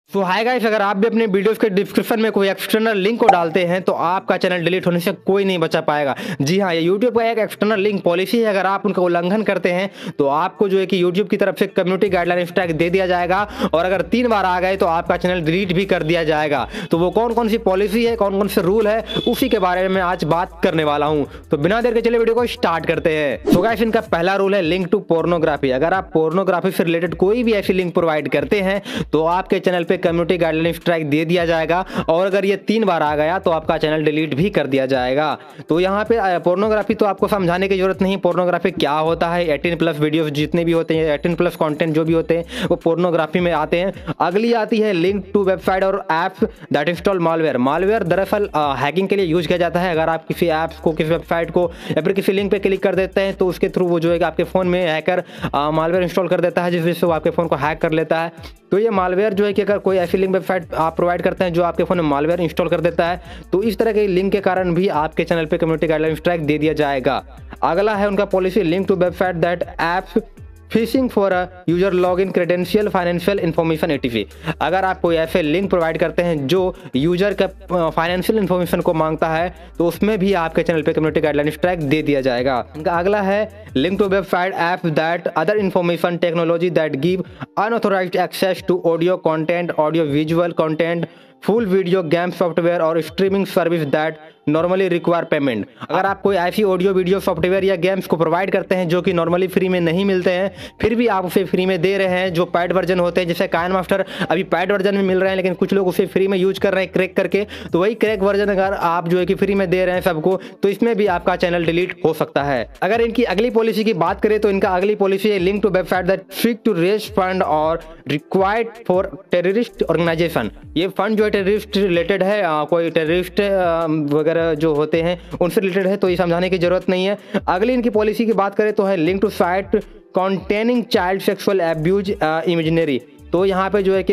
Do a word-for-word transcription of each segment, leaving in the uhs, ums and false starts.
तो hi guys, अगर आप भी अपने वीडियोस के डिस्क्रिप्शन में कोई एक्सटर्नल लिंक को डालते हैं तो आपका चैनल डिलीट होने से कोई नहीं बचा पाएगा। जी हाँ, ये यूट्यूब का एक एक्सटर्नल लिंक पॉलिसी है। अगर आप उनका उल्लंघन करते हैं तो आपको जो है कि यूट्यूब की तरफ से कम्युनिटी गाइडलाइन स्ट्राइक दे दिया जाएगा और अगर तीन बार आ गए तो आपका चैनल डिलीट भी कर दिया जाएगा। तो वो कौन कौन सी पॉलिसी है, कौन कौन से रूल है, उसी के बारे में आज बात करने वाला हूँ। तो बिना देर के चलिए वीडियो को स्टार्ट करते हैं। तो गाइस, इनका पहला रूल है लिंक टू पोर्नोग्राफी। अगर आप पोर्नोग्राफी से रिलेटेड कोई भी ऐसी लिंक प्रोवाइड करते हैं तो आपके चैनल पे कम्युनिटी गाइडलाइन स्ट्राइक दे दिया जाएगा और अगर ये तीन बार आ गया तो आपका चैनल डिलीट भी कर दिया जाएगा। तो यहाँ पे पोर्नोग्राफी तो आपको समझाने की जरूरत नहीं। पोर्नोग्राफी क्या होता है, अठारह प्लस वीडियोस जितने भी होते हैं, अठारह प्लस कंटेंट जो भी होते हैं वो पोर्नोग्राफी में आते हैं। अगली आती है लिंक टू वेबसाइट और app that install malware. Malware दरअसल हैकिंग के लिए यूज किया जाता है। अगर आप किसी ऐप्स को, किसी वेबसाइट को या फिर किसी लिंक पे क्लिक कर देते हैं तो उसके थ्रू वो जो है आपके फोन में हैकर मालवेयर इंस्टॉल कर देता है, जिस वजह से वो आपके फोन को हैक कर लेता है। तो ये मालवेयर जो है कि अगर कोई ऐसी लिंक वेबसाइट आप प्रोवाइड करते हैं जो आपके फोन में मालवेयर इंस्टॉल कर देता है तो इस तरह के लिंक के कारण भी आपके चैनल पे कम्युनिटी गाइडलाइन स्ट्राइक दे दिया जाएगा। अगला है उनका policy link to website that apps phishing for a user login credential financial information ATP. अगर आप कोई ऐसे लिंक प्रोवाइड करते हैं जो यूजर का फाइनेंशियल इन्फॉर्मेशन को मांगता है तो उसमें भी आपके चैनल पे कम्युनिटी गाइडलाइन स्ट्राइक दे दिया जाएगा। इनका अगला है link to website app that other information technology that give unauthorized access to audio content, audio visual content, full video game software और streaming service that normally require payment. अगर आप कोई ऐसी ऑडियो वीडियो सॉफ्टवेयर या games को provide करते हैं जो कि नॉर्मली फ्री में नहीं मिलते हैं, फिर भी आप उसे फ्री में दे रहे हैं, जो पैड वर्जन होते हैं, जैसे काइन मास्टर अभी पैड वर्जन में मिल रहे हैं लेकिन कुछ लोग उसे फ्री में यूज कर रहे हैं क्रैक करके, तो वही क्रैक वर्जन अगर आप जो है कि फ्री में दे रहे हैं सबको तो इसमें भी आपका चैनल डिलीट हो सकता है। अगर इनकी अगली पॉलिसी की बात करें तो इनका अगली पॉलिसी है link to website that seek to raise fund और रिक्वायर्ड फॉर टेररिस्ट ऑर्गेनाइजेशन। ये फंड जो है टेररिस्ट रिलेटेड है, आ, कोई टेररिस्ट वगैरह जो होते हैं उनसे रिलेटेड है, तो ये समझाने की जरूरत नहीं है। अगली इनकी पॉलिसी की बात करें तो है link to site containing child sexual abuse imaginary. तो यहाँ पे जो है कि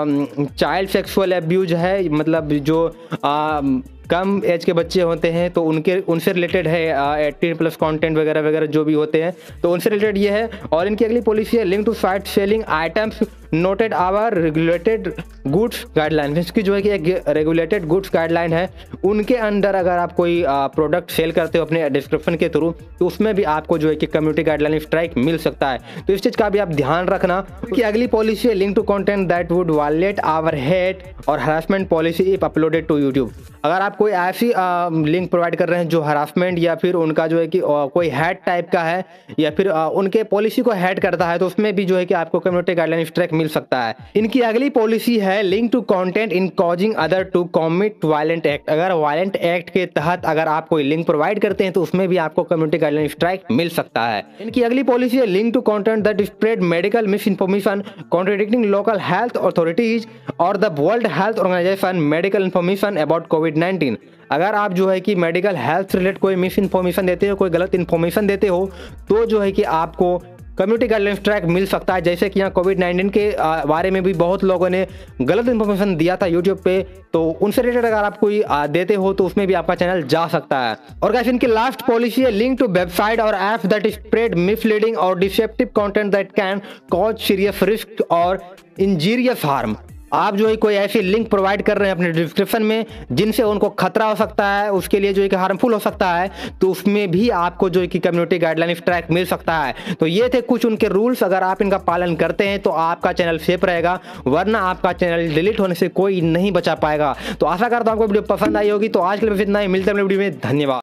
चाइल्ड सेक्सुअल एब्यूज है, मतलब जो आ, कम एज के बच्चे होते हैं तो उनके उनसे रिलेटेड है एटीन प्लस कंटेंट वगैरह वगैरह जो भी होते हैं तो उनसे रिलेटेड ये है। और इनकी अगली पॉलिसी है link to site selling items noted our regulated goods guideline. इसकी जो है कि एक रेगुलेटेड गुड्स गाइडलाइन है, उनके अंडर अगर आप कोई प्रोडक्ट सेल करते हो अपने डिस्क्रिप्शन के थ्रू तो उसमें भी आपको जो है कि कम्युनिटी गाइडलाइन स्ट्राइक मिल सकता है। तो इस चीज़ का भी आप ध्यान रखना। कि अगली पॉलिसी है link to content that would violate our hate और harassment policy if uploaded to YouTube. अगर आप कोई ऐसी लिंक प्रोवाइड कर रहे हैं जो हरासमेंट या फिर उनका जो है कि आ, कोई हैट टाइप का है या फिर आ, उनके पॉलिसी को हैट करता है तो उसमें भी जो है कि आपको कम्युनिटी गाइडलाइन स्ट्राइक मिल सकता है। इनकी अगली पॉलिसी है link to content in causing other to commit violent act. अगर वायलेंट एक्ट के तहत अगर आप कोई लिंक प्रोवाइड करते हैं तो उसमें भी आपको कम्युनिटी गाइडलाइन स्ट्राइक मिल सकता है। इनकी अगली पॉलिसी है link to content that spread medical misinformation contradicting local health authorities और the world health organization medical information about COVID nineteen. अगर आप जो है कि मेडिकल हेल्थ रिलेटेड कोई मिस इन्फॉर्मेशन देते हो, कोई गलत इन्फॉर्मेशन देते हो तो जो है कि आपको कम्युनिटी गाइडलाइन स्ट्राइक मिल सकता है। जैसे कि यहाँ कोविड नाइनटीन के बारे में भी बहुत लोगों ने गलत इन्फॉर्मेशन दिया था यूट्यूब पे, तो उनसे रिलेटेड अगर आप कोई देते हो तो उसमें भी आपका चैनल जा सकता है। और गाइस, इनकी लास्ट पॉलिसी है लिंक टू वेबसाइट और ऐप दैट स्प्रेड मिसलीडिंग और deceptive content that can cause serious risk और इंजीरियस हार्म। आप जो है कोई ऐसी लिंक प्रोवाइड कर रहे हैं अपने डिस्क्रिप्शन में जिनसे उनको खतरा हो सकता है, उसके लिए जो है कि हार्मफुल हो सकता है, तो उसमें भी आपको जो है कि कम्युनिटी गाइडलाइन स्ट्राइक मिल सकता है। तो ये थे कुछ उनके रूल्स। अगर आप इनका पालन करते हैं तो आपका चैनल सेफ रहेगा, वरना आपका चैनल डिलीट होने से कोई नहीं बचा पाएगा। तो आशा करता हूं आपको वीडियो पसंद आई होगी। तो आज के लिए बस इतना ही, मिलते हैं अगले वीडियो में। धन्यवाद।